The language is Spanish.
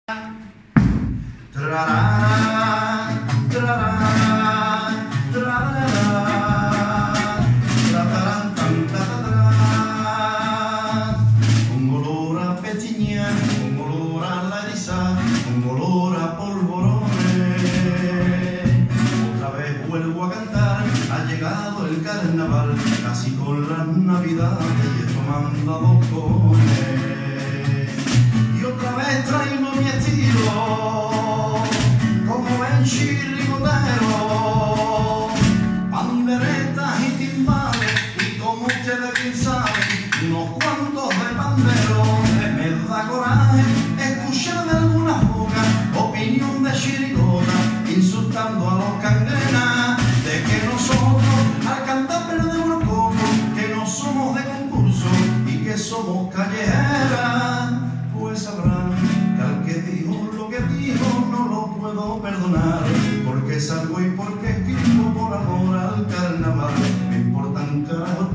Un olor a petiña, un olor a larisa, un olor a polvorones. Otra vez vuelvo a cantar, ha llegado el carnaval, casi con las navidades y esto me han dado cojones. Y otra vez traigo mi estilo, como ven chirrigotero, panderetas y timbales, y como ustedes bien saben, unos cuantos de panderos. Me da coraje escuchar de algunas bocas opinión de chirigota, insultando a los cangrenas, de que nosotros al cantar perdemos poco, que no somos de concurso y que somos callejeras. Pues sabrán que al que dijo lo que dijo no lo puedo perdonar, porque salgo y porque escribo por amor al carnaval. Me importan carajo